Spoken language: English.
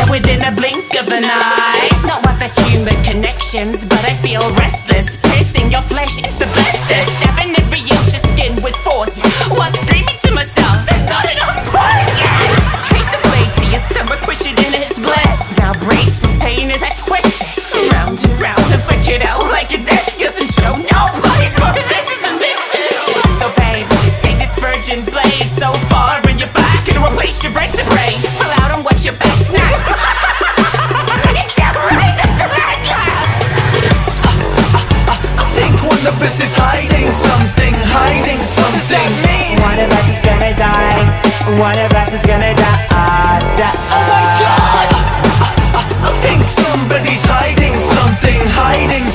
within a blink of an eye. Not one for human connections, but I feel restless. Piercing your flesh is the bestest. Stabbing every inch of skin with force, while screaming to myself, there's not enough force yet. Trace the blade to your stomach, push it in, it's blessed. Now brace for pain as I twist it round and round and flick it out like a disc. Doesn't show nobody's more vicious than mixes. So babe, take this virgin blade so far in your back and replace your vertebrae. Pull out and watch your back snap. It's right, that's the last laugh. I think one of us is hiding something, hiding something. One of us is gonna die. One of us is gonna die. Oh my God! I think somebody's hiding something, hiding